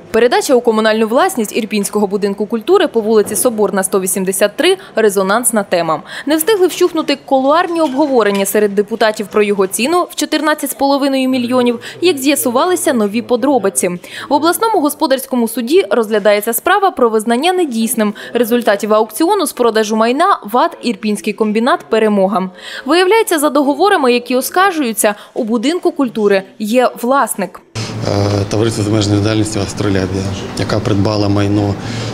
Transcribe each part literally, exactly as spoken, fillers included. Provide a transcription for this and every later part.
Передача у комунальну власність Ірпінського будинку культури по вулиці Соборна, сто вісімдесят три – резонансна тема. Не встигли вщухнути кулуарні обговорення серед депутатів про його ціну в чотирнадцять з половиною мільйонів, як з'ясувалися нові подробиці. В обласному господарському суді розглядається справа про визнання недійсним результатів аукціону з продажу майна ВАТ «Ірпінський комбінат «Перемога». Виявляється, за договорами, які оскаржуються, у будинку культури є власник. Товариство з обмеженою відповідальністю «Астролябія», яка придбала майно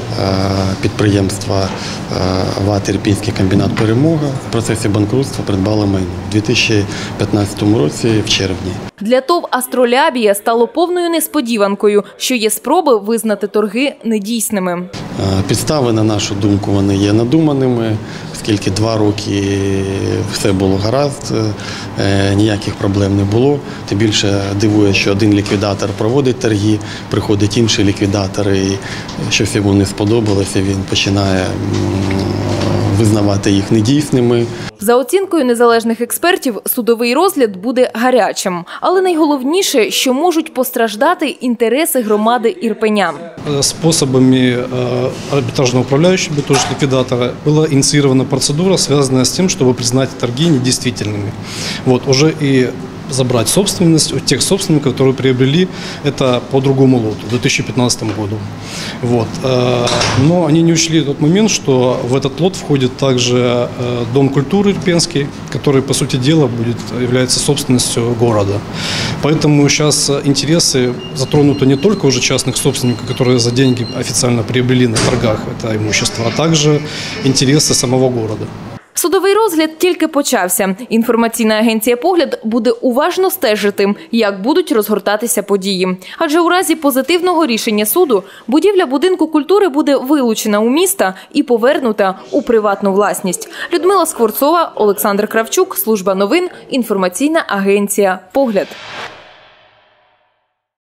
підприємства ВАТ «Ірпінський комбінат «Перемога», в процесі банкрутства придбала майно у дві тисячі п'ятнадцятому році в червні. Для ТОВ «Астролябія» стало повною несподіванкою, що є спроби визнати торги недійсними. Підстави, на нашу думку, вони є надуманими, оскільки два роки все було гаразд, ніяких проблем не було. Тим більше дивує, що один ліквідатор проводить торги, приходить інший ліквідатор, і щось йому не сподобалося, він починає визнавати їх недійсними. За оцінкою незалежних експертів, судовий розгляд буде гарячим. Але найголовніше, що можуть постраждати інтереси громади Ірпеня. Способами арбитражного управляющего, то есть ликвидатора, была инициирована процедура, связанная с тем, чтобы признать торги недействительными. Вот, уже и забрать собственность у тех собственников, которые приобрели это по другому лоту в две тысячи пятнадцатом году. Вот. Но они не учли тот момент, что в этот лот входит также Дом культуры Ирпенский, который, по сути дела, будет, является собственностью города. Поэтому сейчас интересы затронуты не только уже частных собственников, которые за деньги официально приобрели на торгах это имущество, а также интересы самого города. Судовий розгляд тільки почався. Інформаційна агенція «Погляд» буде уважно стежити, як будуть розгортатися події. Адже у разі позитивного рішення суду будівля будинку культури буде вилучена у міста і повернута у приватну власність. Людмила Скворцова, Олександр Кравчук, Служба новин, інформаційна агенція «Погляд».